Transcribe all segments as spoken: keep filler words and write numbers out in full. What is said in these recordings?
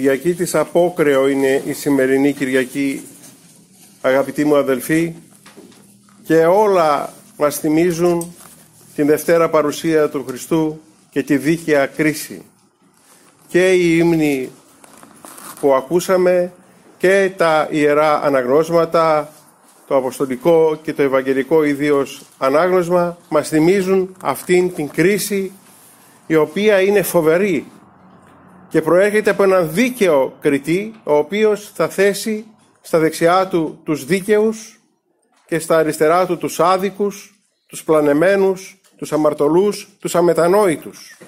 Κυριακή της Απόκρεο είναι η σημερινή Κυριακή, αγαπητοί μου αδελφοί, και όλα μας θυμίζουν την Δευτέρα Παρουσία του Χριστού και τη δίκαια κρίση. Και οι ύμνοι που ακούσαμε και τα ιερά αναγνώσματα, το αποστολικό και το ευαγγελικό ιδίως ανάγνωσμα, μας θυμίζουν αυτήν την κρίση, η οποία είναι φοβερή και προέρχεται από έναν δίκαιο κριτή, ο οποίος θα θέσει στα δεξιά του τους δίκαιους και στα αριστερά του τους άδικους, τους πλανεμένους, τους αμαρτωλούς, τους αμετανόητους.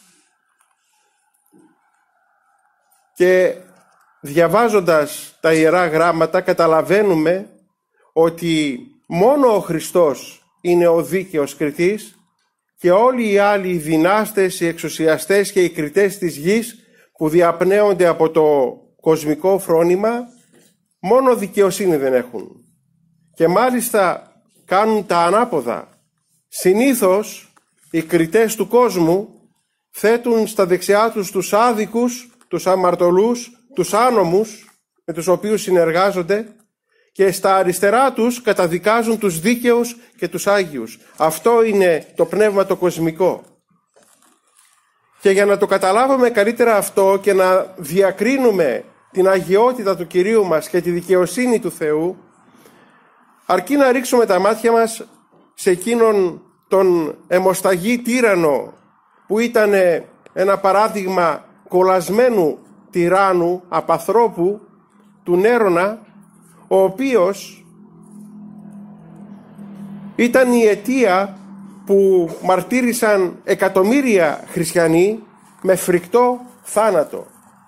Και διαβάζοντας τα Ιερά Γράμματα καταλαβαίνουμε ότι μόνο ο Χριστός είναι ο δίκαιος κριτής και όλοι οι άλλοι οι δυνάστες, οι εξουσιαστές και οι κριτές της γης που διαπνέονται από το κοσμικό φρόνημα μόνο δικαιοσύνη δεν έχουν. Και μάλιστα κάνουν τα ανάποδα. Συνήθως οι κριτές του κόσμου θέτουν στα δεξιά τους τους άδικους, τους αμαρτωλούς, τους άνομους με τους οποίους συνεργάζονται και στα αριστερά τους καταδικάζουν τους δίκαιους και τους άγιους. Αυτό είναι το πνεύμα το κοσμικό. Και για να το καταλάβουμε καλύτερα αυτό και να διακρίνουμε την αγιότητα του Κυρίου μας και τη δικαιοσύνη του Θεού, αρκεί να ρίξουμε τα μάτια μας σε εκείνον τον αιμοσταγή τύραννο που ήταν ένα παράδειγμα κολλασμένου τυράννου, απαθρώπου, του Νέρονα, ο οποίος ήταν η αιτία που μαρτύρησαν εκατομμύρια χριστιανοί με φρικτό θάνατο.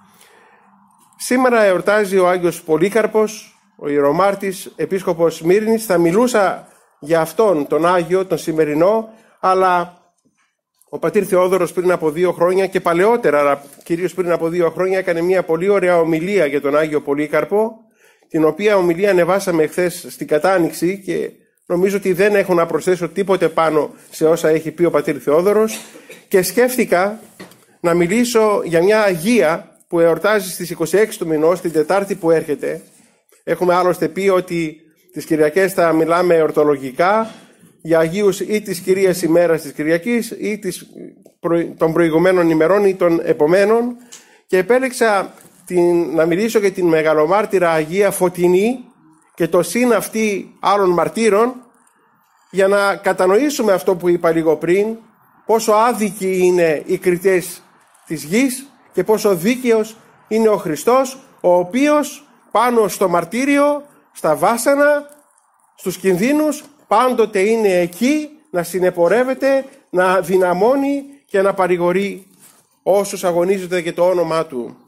Σήμερα εορτάζει ο Άγιος Πολύκαρπος, ο ιερομάρτης επίσκοπος Σμύρνης. Θα μιλούσα για αυτόν τον Άγιο, τον σημερινό, αλλά ο πατήρ Θεόδωρος πριν από δύο χρόνια και παλαιότερα, αλλά κυρίως πριν από δύο χρόνια, έκανε μια πολύ ωραία ομιλία για τον Άγιο Πολύκαρπο, την οποία ομιλία ανεβάσαμε χθες στην κατάνοιξη και νομίζω ότι δεν έχω να προσθέσω τίποτε πάνω σε όσα έχει πει ο πατήρ Θεόδωρος, και σκέφτηκα να μιλήσω για μια Αγία που εορτάζει στις είκοσι έξι του μηνός, την Τετάρτη που έρχεται. Έχουμε άλλωστε πει ότι τις Κυριακές θα μιλάμε ορτολογικά για Αγίους ή της Κυρίας ημέρας της Κυριακής ή της, των προηγουμένων ημερών ή των επομένων, και επέλεξα την, να μιλήσω για την μεγαλομάρτυρα Αγία Φωτεινή και το συν αυτή άλλων μαρτύρων, για να κατανοήσουμε αυτό που είπα λίγο πριν, πόσο άδικοι είναι οι κριτές της γης και πόσο δίκαιος είναι ο Χριστός, ο οποίος πάνω στο μαρτύριο, στα βάσανα, στους κινδύνους, πάντοτε είναι εκεί να συνεπορεύεται, να δυναμώνει και να παρηγορεί όσους αγωνίζονται για το όνομά Του.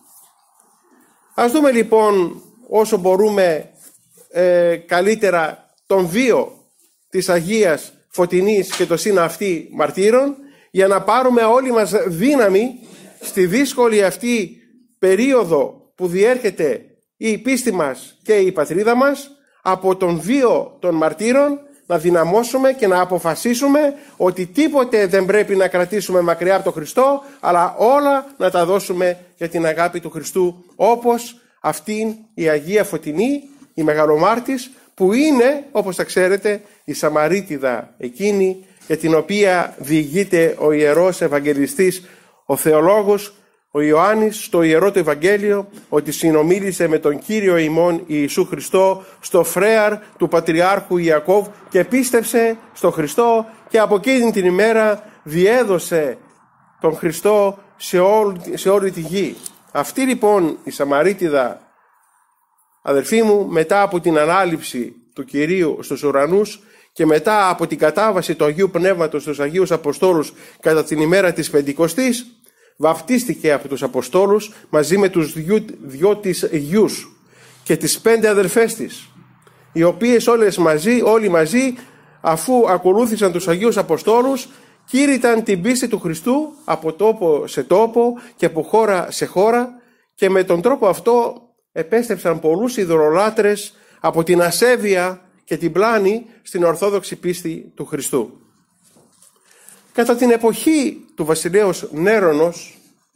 Ας δούμε λοιπόν όσο μπορούμε ε, καλύτερα τον βίο της Αγίας Φωτεινής και το σύν αυτή μαρτύρων, για να πάρουμε όλοι μας δύναμη στη δύσκολη αυτή περίοδο που διέρχεται η πίστη μας και η πατρίδα μας, από τον βίο των μαρτύρων να δυναμώσουμε και να αποφασίσουμε ότι τίποτε δεν πρέπει να κρατήσουμε μακριά από τον Χριστό, αλλά όλα να τα δώσουμε για την αγάπη του Χριστού, όπως αυτήν η Αγία Φωτεινή, η μεγαλομάρτης, που είναι, όπως τα ξέρετε, η Σαμαρίτιδα εκείνη για την οποία διηγείται ο Ιερός Ευαγγελιστής, ο Θεολόγος, ο Ιωάννης, στο Ιερό του Ευαγγέλιο, ότι συνομίλησε με τον Κύριο ημών Ιησού Χριστό στο φρέαρ του Πατριάρχου Ιακώβ και πίστεψε στον Χριστό, και από εκείνη την ημέρα διέδωσε τον Χριστό σε όλη, σε όλη τη γη. Αυτή λοιπόν η Σαμαρίτιδα, αδελφοί μου, μετά από την ανάληψη του Κυρίου στους ουρανούς και μετά από την κατάβαση του Αγίου Πνεύματος στους Αγίους Αποστόλους κατά την ημέρα της Πεντηκοστής, βαφτίστηκε από τους Αποστόλους μαζί με τους δυο, δυο της γιους και τις πέντε αδελφές της, οι οποίες όλες μαζί, όλοι μαζί, αφού ακολούθησαν τους Αγίους Αποστόλους, κήρυταν την πίστη του Χριστού από τόπο σε τόπο και από χώρα σε χώρα, και με τον τρόπο αυτό επέστρεψαν πολλούς ειδωλολάτρες από την ασέβεια και την πλάνη στην ορθόδοξη πίστη του Χριστού. Κατά την εποχή του βασιλέως Νέρονος,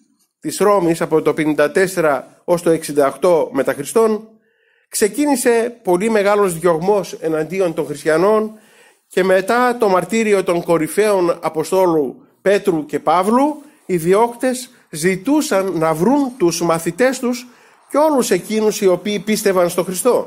της Ρώμης από το πενήντα τέσσερα ως το εξήντα οκτώ μετά Χριστόν, ξεκίνησε πολύ μεγάλος διωγμός εναντίον των χριστιανών και μετά το μαρτύριο των κορυφαίων Αποστόλου Πέτρου και Παύλου, οι διώκτες ζητούσαν να βρουν τους μαθητές τους και όλους εκείνους οι οποίοι πίστευαν στο Χριστό.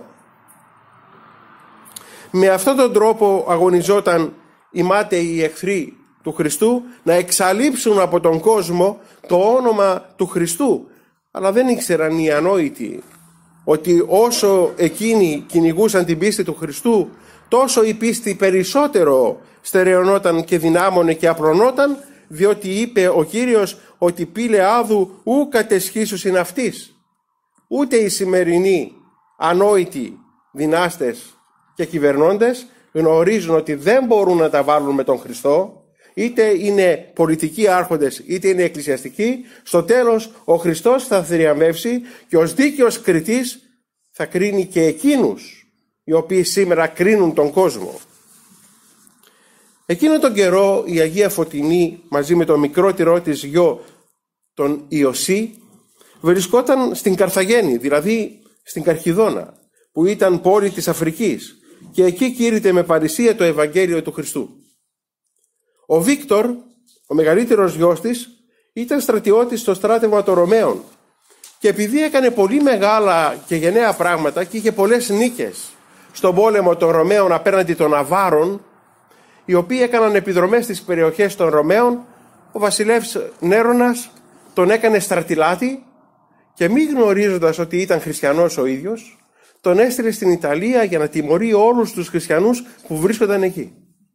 Με αυτόν τον τρόπο αγωνιζόταν οι μάταιοι εχθροί του Χριστού να εξαλείψουν από τον κόσμο το όνομα του Χριστού, αλλά δεν ήξεραν οι ανόητοι ότι όσο εκείνοι κυνηγούσαν την πίστη του Χριστού, τόσο η πίστη περισσότερο στερεωνόταν και δυνάμωνε και απλωνόταν, διότι είπε ο Κύριος ότι πήλε άδου ου κατεσχίσους είναι αυτής. Ούτε οι σημερινοί ανόητοι δυνάστες και κυβερνώντες γνωρίζουν ότι δεν μπορούν να τα βάλουν με τον Χριστό, είτε είναι πολιτικοί άρχοντες είτε είναι εκκλησιαστικοί. Στο τέλος ο Χριστός θα θριαμβεύσει και ως δίκαιος κριτής θα κρίνει και εκείνους οι οποίοι σήμερα κρίνουν τον κόσμο. Εκείνο τον καιρό η Αγία Φωτεινή μαζί με τον μικρότερό της γιο τον Ιωσή βρισκόταν στην Καρθαγένη, δηλαδή στην Καρχιδόνα, που ήταν πόλη της Αφρικής, και εκεί κήρυτε με παρησία το Ευαγγέλιο του Χριστού. Ο Βίκτορ, ο μεγαλύτερος γιος της, ήταν στρατιώτης στο στράτευμα των Ρωμαίων και επειδή έκανε πολύ μεγάλα και γενναία πράγματα και είχε πολλές νίκες στον πόλεμο των Ρωμαίων απέναντι των Αβάρων, οι οποίοι έκαναν επιδρομές στις περιοχές των Ρωμαίων, ο βασιλεύς Νέρονας τον έκανε στρατηλάτη και μη γνωρίζοντας ότι ήταν χριστιανός ο ίδιος, τον έστειλε στην Ιταλία για να τιμωρεί όλους τους χριστιανούς που βρίσκονταν εκεί.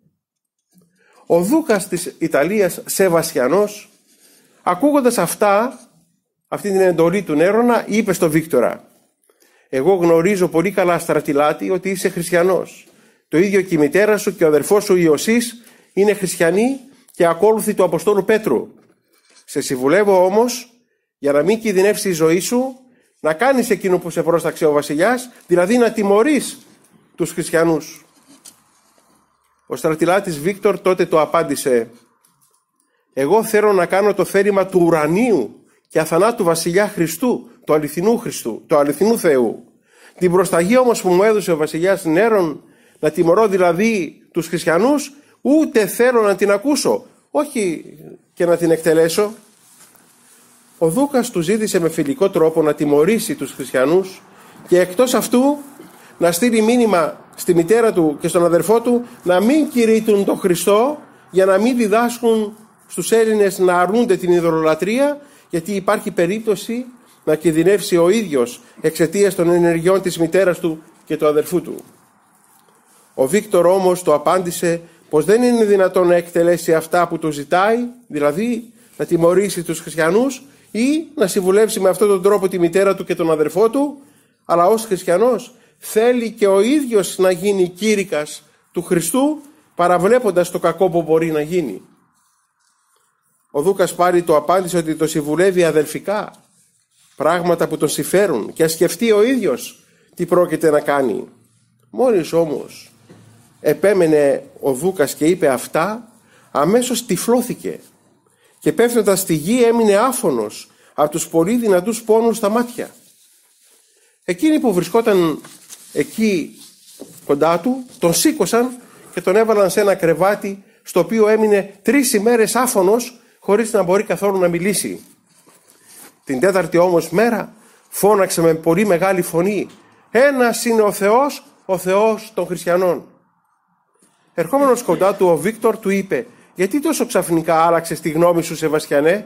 Ο δούκας της Ιταλίας, Σεβαστιανός, ακούγοντας αυτά, αυτή την εντολή του Νέρονα, είπε στο Βίκτορα: «Εγώ γνωρίζω πολύ καλά, στρατηλάτη, ότι είσαι χριστιανός. Το ίδιο και η μητέρα σου και ο αδερφός σου Ιωσής είναι χριστιανοί και ακόλουθοι του Αποστόλου Πέτρου. Σε συμβουλεύω όμως, για να μην κινδυνεύσει η ζωή σου, να κάνεις εκείνο που σε πρόσταξε ο βασιλιάς, δηλαδή να τιμωρείς τους χριστιανούς». Ο στρατηλάτης Βίκτορ τότε το απάντησε: «Εγώ θέλω να κάνω το θέλημα του ουρανίου και αθανάτου βασιλιά Χριστού, του αληθινού Χριστού, του αληθινού Θεού. Την προσταγή όμως που μου έδωσε ο βασιλιάς Νέρον, να τιμωρώ δηλαδή τους χριστιανούς, ούτε θέλω να την ακούσω, όχι και να την εκτελέσω». Ο δούκας του ζήτησε με φιλικό τρόπο να τιμωρήσει τους χριστιανούς και εκτός αυτού να στείλει μήνυμα στη μητέρα του και στον αδερφό του να μην κηρύττουν τον Χριστό, για να μην διδάσκουν στους Έλληνες να αρνούνται την ειδωλολατρία, γιατί υπάρχει περίπτωση να κινδυνεύσει ο ίδιος εξαιτίας των ενεργειών της μητέρας του και του αδερφού του. Ο Βίκτορ όμως το απάντησε πως δεν είναι δυνατόν να εκτελέσει αυτά που του ζητάει, δηλαδή να τιμωρήσει τους χριστιανούς ή να συμβουλεύσει με αυτόν τον τρόπο τη μητέρα του και τον αδερφό του, αλλά ως χριστιανός θέλει και ο ίδιος να γίνει κήρυκας του Χριστού, παραβλέποντας το κακό που μπορεί να γίνει. Ο δούκας πάλι το απάντησε ότι το συμβουλεύει αδελφικά, πράγματα που τον συμφέρουν, και ας σκεφτεί ο ίδιος τι πρόκειται να κάνει. Μόλις όμως επέμενε ο δούκας και είπε αυτά, αμέσως τυφλώθηκε και πέφτοντας στη γη έμεινε άφωνος από τους πολύ δυνατούς πόνους στα μάτια. Εκείνοι που βρισκόταν εκεί κοντά του τον σήκωσαν και τον έβαλαν σε ένα κρεβάτι, στο οποίο έμεινε τρεις ημέρες άφωνος χωρίς να μπορεί καθόλου να μιλήσει. Την τέταρτη όμως μέρα φώναξε με πολύ μεγάλη φωνή: «Ένας είναι ο Θεός, ο Θεός των χριστιανών». Ερχόμενος κοντά του, ο Βίκτορ του είπε: «Γιατί τόσο ξαφνικά άλλαξες τη γνώμη σου, Σεβαστιανέ?»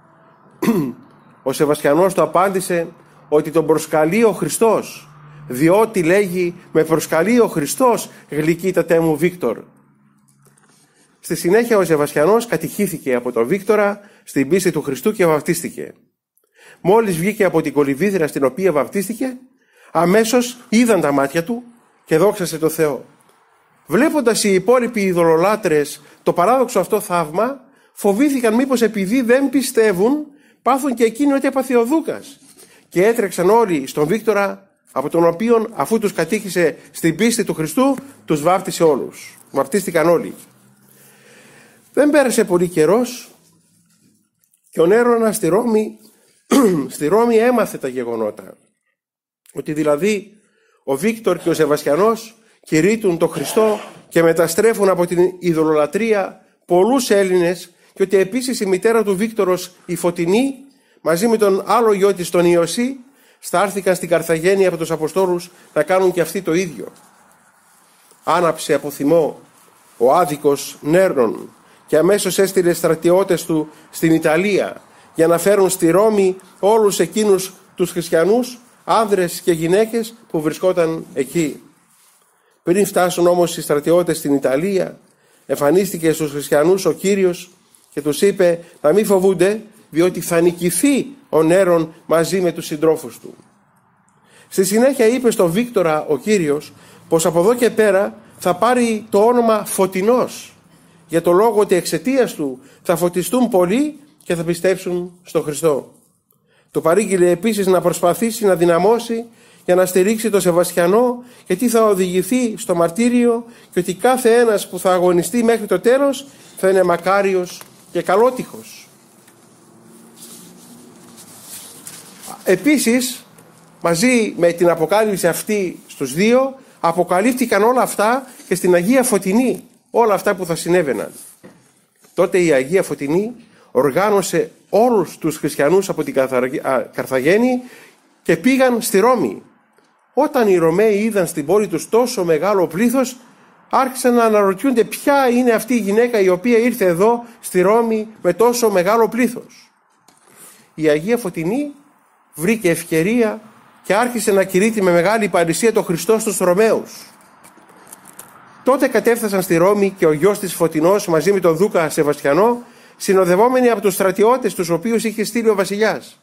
Ο Σεβαστιανός του απάντησε ότι τον προσκαλεί ο Χριστός, διότι λέγει «με προσκαλεί ο Χριστός, γλυκύτατέ μου Βίκτορ». Στη συνέχεια ο Σεβαστιανός κατηχήθηκε από τον Βίκτορα στην πίστη του Χριστού και βαπτίστηκε. Μόλις βγήκε από την κολυβίδρα στην οποία βαπτίστηκε, αμέσως είδαν τα μάτια του και δόξασε το Θεό. Βλέποντας οι υπόλοιποι ειδωλολάτρες το παράδοξο αυτό θαύμα, φοβήθηκαν μήπως επειδή δεν πιστεύουν πάθουν και εκείνοι ότι έπαθε ο δούκας, και έτρεξαν όλοι στον Βίκτορα, από τον οποίον, αφού τους κατήχησε στην πίστη του Χριστού, τους βάφτισε όλους. Βαπτίστηκαν όλοι. Δεν πέρασε πολύ καιρός και ο Νέρονας στη Ρώμη στη Ρώμη έμαθε τα γεγονότα. Ότι δηλαδή ο Βίκτορ και ο Σεβαστιανός κηρύττουν τον Χριστό και μεταστρέφουν από την ειδωλολατρία πολλούς Έλληνες, και ότι επίσης η μητέρα του Βίκτορος, η Φωτεινή, μαζί με τον άλλο γιο της, τον Ιωσή, στάρθηκαν στην Καρθαγένη από τους Αποστόλους να κάνουν και αυτοί το ίδιο. Άναψε από θυμό ο άδικος Νέρον και αμέσως έστειλε στρατιώτες του στην Ιταλία για να φέρουν στη Ρώμη όλους εκείνους τους χριστιανούς, άνδρες και γυναίκες που βρισκόταν εκεί. Πριν φτάσουν όμως οι στρατιώτες στην Ιταλία, εμφανίστηκε στους χριστιανούς ο Κύριος και τους είπε να μην φοβούνται, διότι θα νικηθεί ο Νέρον μαζί με τους συντρόφους του. Στη συνέχεια είπε στον Βίκτορα ο Κύριος πως από εδώ και πέρα θα πάρει το όνομα Φωτεινός, για το λόγο ότι εξαιτίας του θα φωτιστούν πολλοί και θα πιστέψουν στον Χριστό. Το παρήγγειλε επίσης να προσπαθήσει να δυναμώσει για να στηρίξει το Σεβαστιανό, γιατί θα οδηγηθεί στο μαρτύριο και ότι κάθε ένας που θα αγωνιστεί μέχρι το τέλος θα είναι μακάριος και καλότυχος. Επίσης, μαζί με την αποκάλυψη αυτή στους δύο, αποκαλύφθηκαν όλα αυτά και στην Αγία Φωτεινή, όλα αυτά που θα συνέβαιναν. Τότε η Αγία Φωτεινή οργάνωσε όλους τους χριστιανούς από την Καρθαγένη και πήγαν στη Ρώμη. Όταν οι Ρωμαίοι είδαν στην πόλη τους τόσο μεγάλο πλήθος, άρχισαν να αναρωτιούνται ποια είναι αυτή η γυναίκα η οποία ήρθε εδώ στη Ρώμη με τόσο μεγάλο πλήθος. Η Αγία Φωτεινή βρήκε ευκαιρία και άρχισε να κηρύττει με μεγάλη παρησία τον Χριστό στους Ρωμαίους. Τότε κατέφτασαν στη Ρώμη και ο γιος της Φωτεινός μαζί με τον Δούκα Σεβαστιανό, συνοδευόμενοι από τους στρατιώτες τους οποίους είχε στείλει ο βασιλιάς.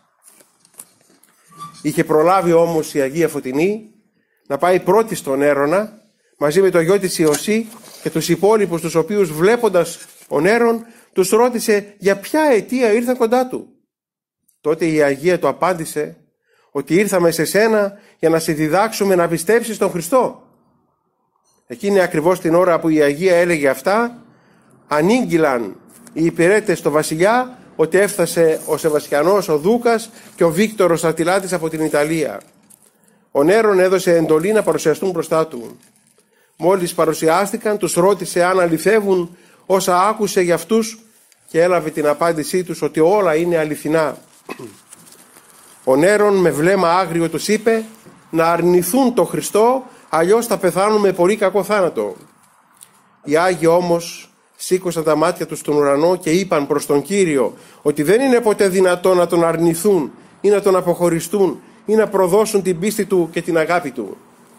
Είχε προλάβει όμως η Αγία Φωτεινή να πάει πρώτη στον Έρωνα μαζί με το γιο της Ιωσή και τους υπόλοιπους, τους οποίους βλέποντας ο Νέρον τους ρώτησε για ποια αιτία ήρθαν κοντά του. Τότε η Αγία του απάντησε ότι ήρθαμε σε σένα για να σε διδάξουμε να πιστέψεις τον Χριστό. Εκείνη ακριβώς την ώρα που η Αγία έλεγε αυτά, ανήγγυλαν οι υπηρέτες στο βασιλιά ότι έφτασε ο Σεβαστιανός, ο Δούκας και ο Βίκτορος στρατηλάτης από την Ιταλία. Ο Νέρον έδωσε εντολή να παρουσιαστούν μπροστά του. Μόλις παρουσιάστηκαν, τους ρώτησε αν αληθεύουν όσα άκουσε για αυτούς και έλαβε την απάντησή τους ότι όλα είναι αληθινά. Ο Νέρον με βλέμμα άγριο τους είπε να αρνηθούν το Χριστό, αλλιώς θα πεθάνουν με πολύ κακό θάνατο. Οι Άγιοι όμως σήκωσαν τα μάτια τους στον ουρανό και είπαν προς τον Κύριο ότι δεν είναι ποτέ δυνατό να τον αρνηθούν ή να τον αποχωριστούν ή να προδώσουν την πίστη του και την αγάπη του.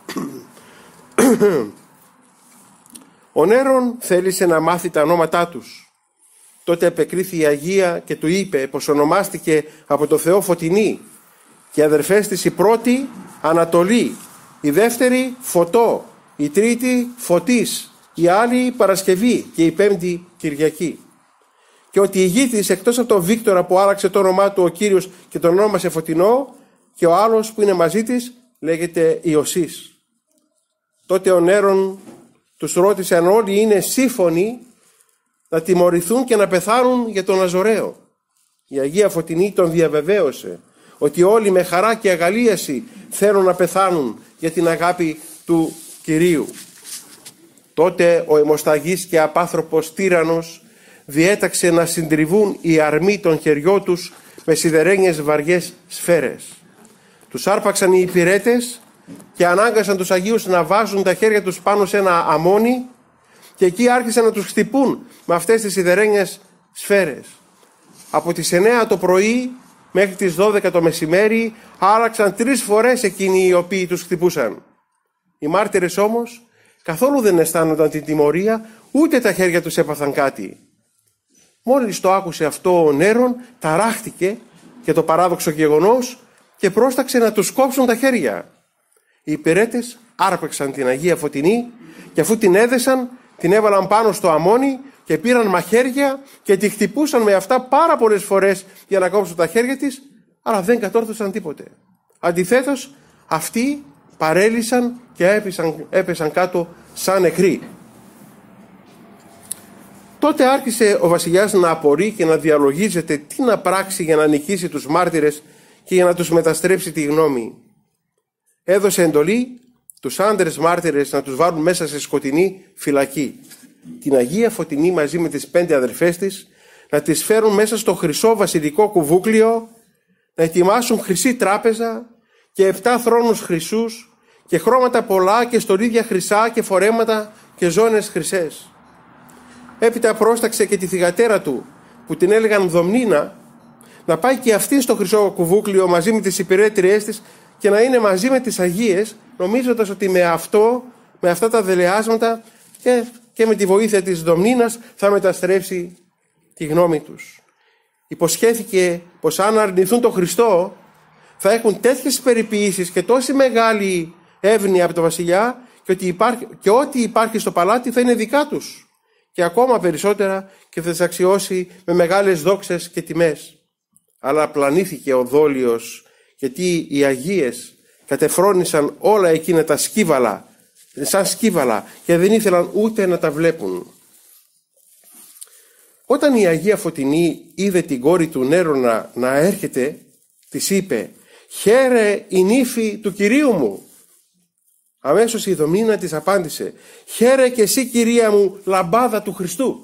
Ο Νέρον θέλησε να μάθει τα ονόματά τους. Τότε επεκρίθη η Αγία και του είπε πως ονομάστηκε από το Θεό Φωτεινή και οι αδερφές της, η πρώτη Ανατολή, η δεύτερη Φωτό, η τρίτη Φωτής, η άλλη Παρασκευή και η πέμπτη Κυριακή. Και ότι η γη της, εκτός από τον Βίκτορα που άλλαξε το όνομά του ο Κύριος και τον ονόμασε Φωτεινό, και ο άλλος που είναι μαζί της λέγεται Ιωσής. Τότε ο Νέρον τους ρώτησε αν όλοι είναι σύμφωνοι να τιμωρηθούν και να πεθάνουν για τον Αζωραίο. Η Αγία Φωτεινή τον διαβεβαίωσε ότι όλοι με χαρά και αγαλίαση θέλουν να πεθάνουν για την αγάπη του Κυρίου. Τότε ο αιμοσταγής και απάνθρωπος τύραννος διέταξε να συντριβούν οι αρμοί των χεριών τους με σιδερένιες βαριές σφαίρες. Τους άρπαξαν οι υπηρέτες και ανάγκασαν τους Αγίους να βάζουν τα χέρια τους πάνω σε ένα αμόνι και εκεί άρχισαν να τους χτυπούν με αυτές τις σιδερένιες σφαίρες. Από τις εννέα το πρωί μέχρι τις δώδεκα το μεσημέρι άραξαν τρεις φορές εκείνοι οι οποίοι τους χτυπούσαν. Οι μάρτυρες όμως καθόλου δεν αισθάνονταν την τιμωρία, ούτε τα χέρια τους έπαθαν κάτι. Μόλις το άκουσε αυτό ο Νέρον, ταράχτηκε για το παράδοξο γεγονός και πρόσταξε να τους κόψουν τα χέρια. Οι υπηρέτες άρπαξαν την Αγία Φωτεινή και αφού την έδεσαν, την έβαλαν πάνω στο αμόνι και πήραν μαχαίρια και τη χτυπούσαν με αυτά πάρα πολλές φορές για να κόψουν τα χέρια της, αλλά δεν κατόρθωσαν τίποτε. Αντιθέτως, αυτοί παρέλυσαν και έπεσαν, έπεσαν κάτω σαν νεκροί. Τότε άρχισε ο βασιλιάς να απορεί και να διαλογίζεται τι να πράξει για να νικήσει τους μάρτυρες και για να τους μεταστρέψει τη γνώμη. Έδωσε εντολή τους άντρες μάρτυρες να τους βάλουν μέσα σε σκοτεινή φυλακή. Την Αγία Φωτεινή μαζί με τις πέντε αδερφές της να τις φέρουν μέσα στο χρυσό βασιλικό κουβούκλιο, να ετοιμάσουν χρυσή τράπεζα και επτά θρόνους χρυσούς και χρώματα πολλά και στολίδια χρυσά και φορέματα και ζώνες χρυσές. Έπειτα πρόσταξε και τη θυγατέρα του, που την έλεγαν Δομνίνα, να πάει και αυτή στο χρυσό κουβούκλιο μαζί με τις υπηρέτριές της και να είναι μαζί με τις Αγίες, νομίζοντας ότι με αυτό, με αυτά τα δελεάσματα και, και με τη βοήθεια της Δομνίνας θα μεταστρέψει τη γνώμη τους. Υποσχέθηκε πως αν αρνηθούν τον Χριστό θα έχουν τέτοιες περιποιήσεις και τόση μεγάλη εύνοια από τον βασιλιά και ότι υπάρχει, και ό,τι υπάρχει στο παλάτι θα είναι δικά τους και ακόμα περισσότερα και θα τις αξιώσει με μεγάλες δόξες και τιμές. Αλλά πλανήθηκε ο δόλιος, γιατί οι Αγίες κατεφρόνησαν όλα εκείνα τα σκύβαλα, σαν σκύβαλα, και δεν ήθελαν ούτε να τα βλέπουν. Όταν η Αγία Φωτεινή είδε την κόρη του Νέρονα να έρχεται, της είπε «Χαίρε η νύφη του Κυρίου μου». Αμέσως η Δομνίνα της απάντησε «Χαίρε και εσύ, κυρία μου, λαμπάδα του Χριστού».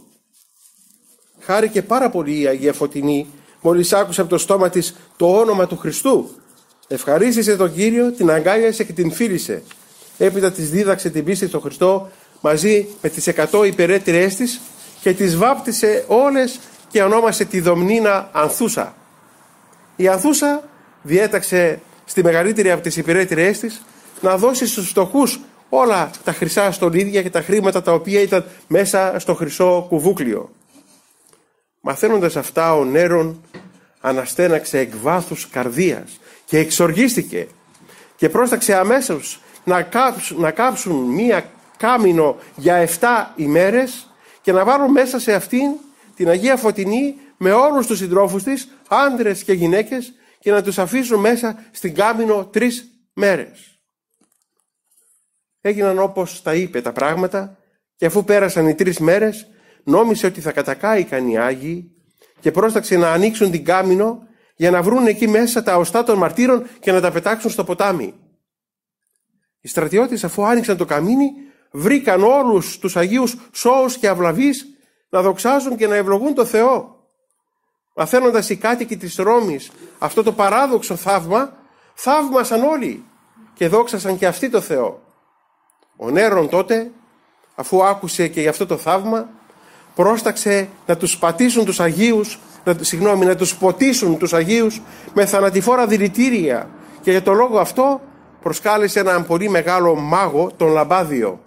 Χάρηκε πάρα πολύ η Αγία Φωτεινή μόλις άκουσε από το στόμα της το όνομα του Χριστού. Ευχαρίστησε τον Κύριο, την αγκάλιασε και την φίλησε. Έπειτα της δίδαξε την πίστη στον Χριστό μαζί με τις εκατό υπηρέτριές της και τις βάπτισε όλες και ονόμασε τη Δομνίνα Ανθούσα. Η Ανθούσα διέταξε στη μεγαλύτερη από τις υπηρέτριές της να δώσει στους φτωχούς όλα τα χρυσά στολίδια και τα χρήματα τα οποία ήταν μέσα στο χρυσό κουβούκλιο. Μαθαίνοντας αυτά, ο Νέρον αναστέναξε εκ βάθους καρδίας και εξοργίστηκε και πρόσταξε αμέσως να κάψουν, να κάψουν μία κάμινο για εφτά ημέρες και να βάλουν μέσα σε αυτήν την Αγία Φωτεινή με όλους τους συντρόφους της, άντρες και γυναίκες, και να τους αφήσουν μέσα στην κάμινο τρεις μέρες. Έγιναν όπως τα είπε τα πράγματα και αφού πέρασαν οι τρεις μέρες νόμισε ότι θα κατακάηκαν οι Άγιοι και πρόσταξε να ανοίξουν την κάμινο για να βρουν εκεί μέσα τα οστά των μαρτύρων και να τα πετάξουν στο ποτάμι. Οι στρατιώτες, αφού άνοιξαν το καμίνι, βρήκαν όλους τους Αγίους σώους και αυλαβείς να δοξάζουν και να ευλογούν το Θεό. Μαθαίνοντας οι κάτοικοι της Ρώμης αυτό το παράδοξο θαύμα, θαύμασαν όλοι και δόξασαν και αυτοί το Θεό. Ο Νέρον τότε, αφού άκουσε και για αυτό το θαύμα, πρόσταξε να τους πατήσουν τους Αγίους, να, συγγνώμη, να τους ποτίσουν τους Αγίους με θανατηφόρα δηλητήρια, και για το λόγο αυτό προσκάλεσε έναν πολύ μεγάλο μάγο, τον Λαμπάδιο.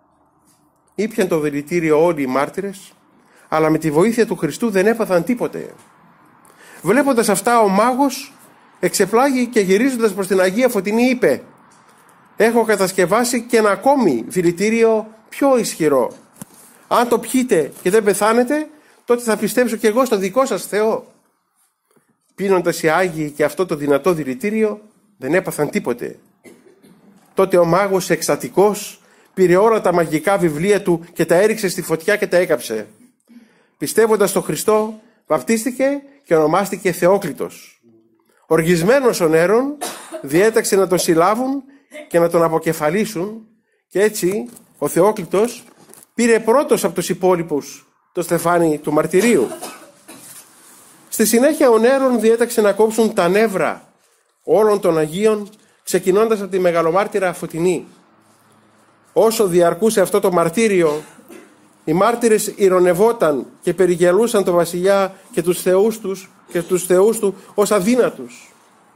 Ήπιαν το δηλητήριο όλοι οι μάρτυρες, αλλά με τη βοήθεια του Χριστού δεν έπαθαν τίποτε. Βλέποντας αυτά, ο μάγος εξεπλάγει και γυρίζοντας προς την Αγία Φωτεινή είπε «Έχω κατασκευάσει και ένα ακόμη δηλητήριο πιο ισχυρό. Αν το πιείτε και δεν πεθάνετε, τότε θα πιστέψω και εγώ στο δικό σας Θεό». Πίνοντας οι Άγιοι και αυτό το δυνατό δηλητήριο, δεν έπαθαν τίποτε. Τότε ο μάγος εκστατικός πήρε όλα τα μαγικά βιβλία του και τα έριξε στη φωτιά και τα έκαψε. Πιστεύοντας στον Χριστό, βαπτίστηκε και ονομάστηκε Θεόκλητος. Οργισμένος ο Νέρον διέταξε να τον συλλάβουν και να τον αποκεφαλίσουν, και έτσι ο Θεόκλητος πήρε πρώτος από τους υπόλοιπους το στεφάνι του μαρτυρίου. Στη συνέχεια ο Νέρον διέταξε να κόψουν τα νεύρα όλων των Αγίων, ξεκινώντας από τη μεγαλομάρτυρα Φωτεινή. Όσο διαρκούσε αυτό το μαρτύριο, οι μάρτυρες ηρωνευόταν και περιγελούσαν τον βασιλιά και τους θεούς τους και τους θεούς του ως αδύνατους.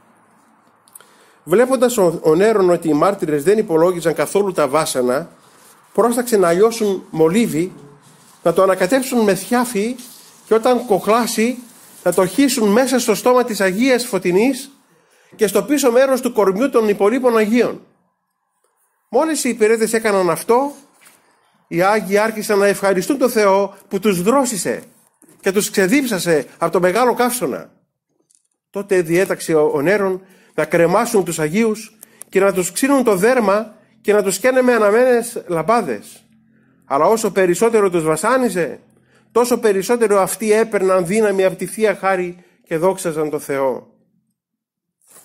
Βλέποντας ο, ο Νέρον ότι οι μάρτυρες δεν υπολόγιζαν καθόλου τα βάσανα, πρόσταξε να λιώσουν μολύβι, να το ανακατέψουν με θιάφι και όταν κοχλάσει να το χύσουν μέσα στο στόμα της Αγίας Φωτεινής και στο πίσω μέρος του κορμιού των υπολείπων Αγίων. Μόλις οι υπηρέτες έκαναν αυτό, οι Άγιοι άρχισαν να ευχαριστούν τον Θεό που τους δρόσισε και τους ξεδίψασε από το μεγάλο καύσωνα. Τότε διέταξε ο Νέρον να κρεμάσουν τους Αγίους και να τους ξύνουν το δέρμα και να τους καίνε με αναμένες λαμπάδες. Αλλά όσο περισσότερο τους βασάνιζε, τόσο περισσότερο αυτοί έπαιρναν δύναμη από τη Θεία Χάρη και δόξαζαν τον Θεό.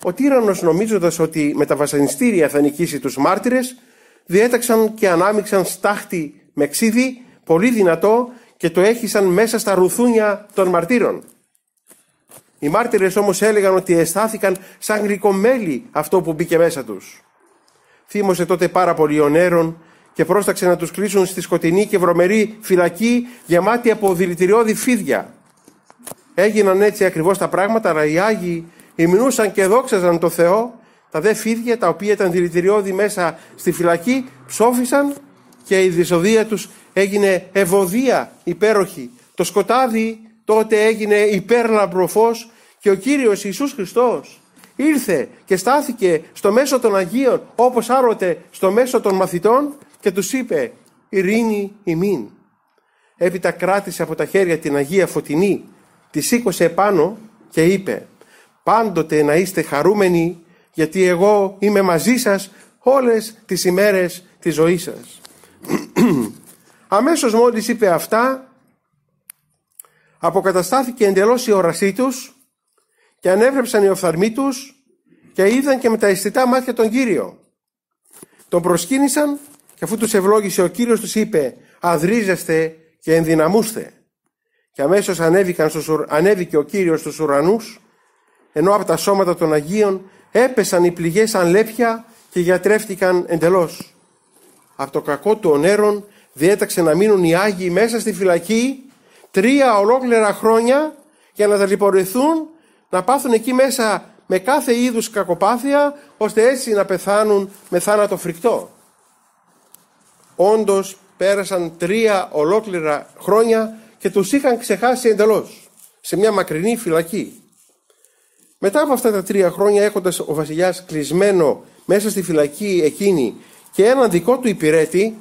ο τύραννος, νομίζοντας ότι με τα βασανιστήρια θα νικήσει τους μάρτυρες, διέταξαν και ανάμειξαν στάχτη με ξύδι πολύ δυνατό και το έχισαν μέσα στα ρουθούνια των μαρτύρων. Οι μάρτυρες όμως έλεγαν ότι αισθάθηκαν σαν γρικομέλι αυτό που μπήκε μέσα τους. Θύμωσε τότε πάρα πολύ ο Νέρον και πρόσταξε να τους κλείσουν στη σκοτεινή και βρωμερή φυλακή γεμάτη από δηλητηριώδη φίδια. Έγιναν έτσι ακριβώς τα πράγματα, αλλά οι Άγιοι υμνούσαν και δόξαζαν το Θεό. Τα δε φίδια, τα οποία ήταν δηλητηριώδη μέσα στη φυλακή, ψώφισαν και η δυσοδεία τους έγινε ευωδία υπέροχη. Το σκοτάδι τότε έγινε υπέρλαμπρο φως και ο Κύριος Ιησούς Χριστός ήρθε και στάθηκε στο μέσο των Αγίων, όπως άλλοτε στο μέσο των μαθητών, και τους είπε «Ειρήνη ημίν». Έπειτα κράτησε από τα χέρια την Αγία Φωτεινή, τη σήκωσε επάνω και είπε «Πάντοτε να είστε χαρούμενοι, γιατί εγώ είμαι μαζί σας όλες τις ημέρες της ζωής σας». Αμέσως μόλις είπε αυτά, αποκαταστάθηκε εντελώς η όρασή τους και ανέβρεψαν οι οφθαλμοί τους και είδαν και με τα αισθητά μάτια τον Κύριο. Τον προσκύνησαν και αφού τους ευλόγησε, ο Κύριος τους είπε «Αδρίζεστε και ενδυναμούστε». Και αμέσως ανέβηκαν στους, ανέβηκε ο Κύριος στους ουρανούς, ενώ από τα σώματα των Αγίων έπεσαν οι πληγές σαν λέπια και γιατρεύτηκαν εντελώς. Από το κακό του ο Νέρον διέταξε να μείνουν οι Άγιοι μέσα στη φυλακή τρία ολόκληρα χρόνια για να ταλαιπωρηθούν, να πάθουν εκεί μέσα με κάθε είδους κακοπάθεια, ώστε έτσι να πεθάνουν με θάνατο φρικτό. Όντως πέρασαν τρία ολόκληρα χρόνια και τους είχαν ξεχάσει εντελώς σε μια μακρινή φυλακή. Μετά από αυτά τα τρία χρόνια, έχοντας ο βασιλιάς κλεισμένο μέσα στη φυλακή εκείνη και έναν δικό του υπηρέτη,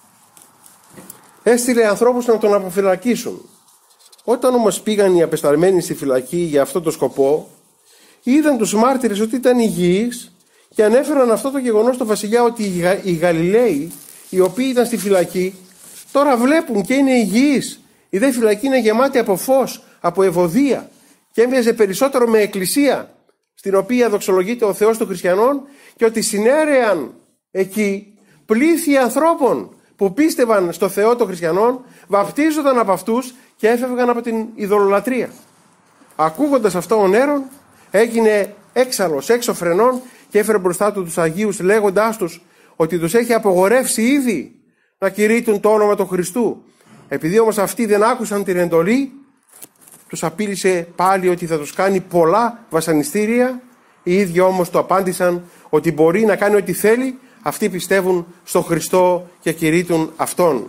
έστειλε ανθρώπους να τον αποφυλακίσουν. Όταν όμως πήγαν οι απεσταλμένοι στη φυλακή για αυτό το σκοπό, είδαν τους μάρτυρες ότι ήταν υγιείς και ανέφεραν αυτό το γεγονός στο βασιλιά, ότι οι Γαλιλαίοι, οι οποίοι ήταν στη φυλακή, τώρα βλέπουν και είναι υγιείς. Η δε φυλακή είναι γεμάτη από φως, από ευωδία και έμοιαζε περισσότερο με εκκλησία στην οποία δοξολογείται ο Θεός των χριστιανών, και ότι συνέρεαν εκεί πλήθη ανθρώπων που πίστευαν στο Θεό των χριστιανών, βαπτίζονταν από αυτούς και έφευγαν από την ειδωλολατρία. Ακούγοντας αυτό, ο Νέρον έγινε έξαλλος, έξω φρενών, και έφερε μπροστά του τους Αγίους, λέγοντάς τους ότι τους έχει απογορεύσει ήδη να κηρύττουν το όνομα του Χριστού. Επειδή όμως αυτοί δεν άκουσαν την εντολή, τους απείλησε πάλι ότι θα τους κάνει πολλά βασανιστήρια. Οι ίδιοι όμως το απάντησαν ότι μπορεί να κάνει ό,τι θέλει, αυτοί πιστεύουν στον Χριστό και κηρύττουν Αυτόν.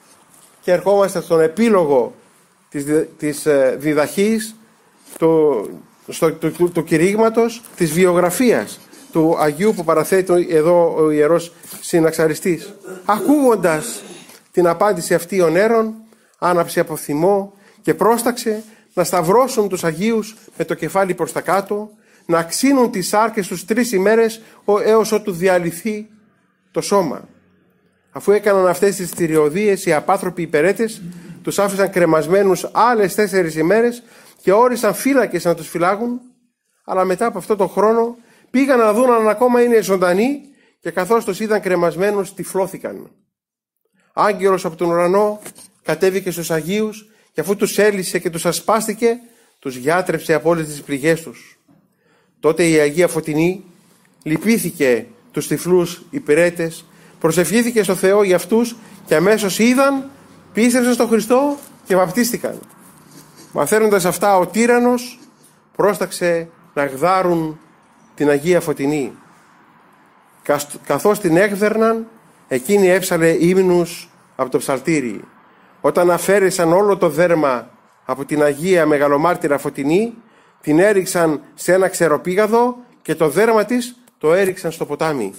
Και ερχόμαστε στον επίλογο της, της διδαχής, του, στο, του, του, του κηρύγματος, της βιογραφίας του Αγίου που παραθέτει εδώ ο Ιερός Συναξαριστής. Ακούγοντας την απάντηση αυτή, ο Νέρον άναψε από θυμό και πρόσταξε να σταυρώσουν τους Αγίους με το κεφάλι προς τα κάτω, να ξύνουν τις σάρκες τους τρεις ημέρες έως ότου διαλυθεί το σώμα. Αφού έκαναν αυτές τις θηριωδίες, οι απάνθρωποι υπερέτες τους άφησαν κρεμασμένους άλλες τέσσερις ημέρες και όρισαν φύλακες να τους φυλάγουν, αλλά μετά από αυτό το χρόνο πήγαν να δουν αν ακόμα είναι ζωντανοί, και καθώς τους είδαν κρεμασμένους τυφλώθηκαν. Άγγελος από τον ουρανό κατέβηκε στους Αγίους και αφού τους έλυσε και τους ασπάστηκε, τους γιάτρεψε από όλες τις πληγές τους. Τότε η Αγία Φωτεινή λυπήθηκε τους τυφλούς υπηρέτες, προσευχήθηκε στο Θεό για αυτούς και αμέσως είδαν, πίστευσαν στον Χριστό και βαπτίστηκαν. Μαθαίνοντας αυτά, ο τύραννος πρόσταξε να γδάρουν την Αγία Φωτεινή. Καθώς την έκδερναν, εκείνη έψαλε ύμνους από το ψαλτήρι. Όταν αφαίρεσαν όλο το δέρμα από την Αγία Μεγαλομάρτυρα Φωτεινή, την έριξαν σε ένα ξεροπήγαδο και το δέρμα της το έριξαν στο ποτάμι.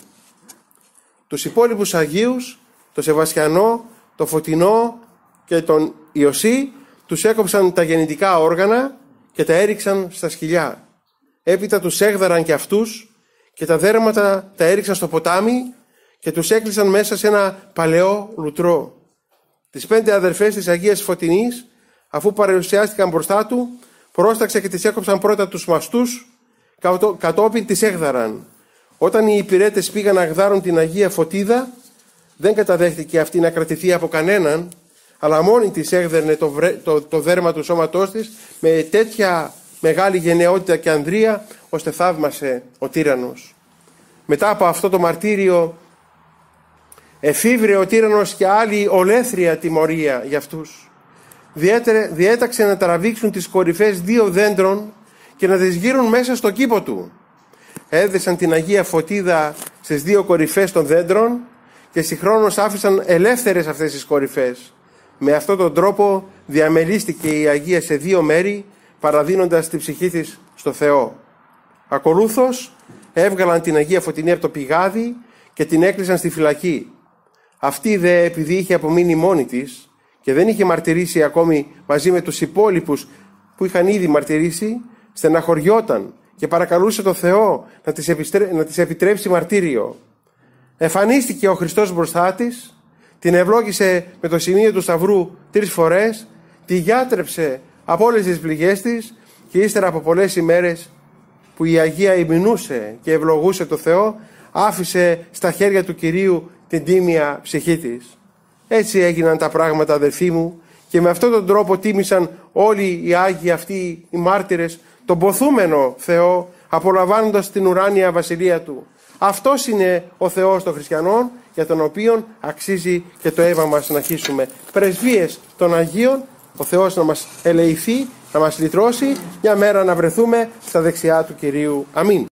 Τους υπόλοιπους Αγίους, το Σεβασιανό, το Φωτεινό και τον Ιωσή, τους έκοψαν τα γεννητικά όργανα και τα έριξαν στα σκυλιά. Έπειτα τους έγδαραν και αυτούς και τα δέρματα τα έριξαν στο ποτάμι και τους έκλεισαν μέσα σε ένα παλαιό λουτρό. Τις πέντε αδερφές της Αγίας Φωτεινής, αφού παρουσιάστηκαν μπροστά του, πρόσταξε και τις έκοψαν πρώτα τους μαστούς, κατόπιν τις έγδαραν. Όταν οι υπηρέτες πήγαν να γδάρουν την Αγία Φωτίδα, δεν καταδέχτηκε αυτή να κρατηθεί από κανέναν, αλλά μόνη της έγδερνε το, βρε, το, το δέρμα του σώματός της με τέτοια μεγάλη γενναιότητα και ανδρεία, ώστε θαύμασε ο τύραννος. Μετά από αυτό το μαρτύριο εφήβρε ο τύραννος και άλλη ολέθρια τιμωρία για αυτούς. Διέτρε, διέταξε να τραβήξουν τις κορυφές δύο δέντρων και να τις γύρουν μέσα στο κήπο του. Έδεσαν την Αγία Φωτίδα στις δύο κορυφές των δέντρων και συγχρόνως άφησαν ελεύθερες αυτές τις κορυφές. Με αυτόν τον τρόπο διαμελίστηκε η Αγία σε δύο μέρη, παραδίνοντας την ψυχή της στο Θεό. Ακολούθως έβγαλαν την Αγία Φωτεινή από το πηγάδι και την έκλεισαν στη φυλακή. Αυτή δε, επειδή είχε απομείνει μόνη της και δεν είχε μαρτυρήσει ακόμη μαζί με τους υπόλοιπους που είχαν ήδη μαρτυρήσει, στεναχωριόταν και παρακαλούσε το Θεό να της, επιστρέ... να της επιτρέψει μαρτύριο. Εμφανίστηκε ο Χριστός μπροστά της, την ευλόγησε με το σημείο του σταυρού τρεις φορές, τη γιάτρεψε από όλες τις πληγές της και ύστερα από πολλές ημέρες που η Αγία υμνούσε και ευλογούσε το Θεό, άφησε στα χέρια του Κυρίου την τίμια ψυχή της. Έτσι έγιναν τα πράγματα, αδελφοί μου, και με αυτόν τον τρόπο τίμησαν όλοι οι Άγιοι αυτοί οι μάρτυρες τον ποθούμενο Θεό, απολαμβάνοντας την ουράνια βασιλεία Του. Αυτός είναι ο Θεός των χριστιανών, για τον οποίον αξίζει και το αίμα μας να χύσουμε. Πρεσβείες των Αγίων, ο Θεός να μας ελεηθεί, να μας λυτρώσει, μια μέρα να βρεθούμε στα δεξιά του Κυρίου. Αμήν.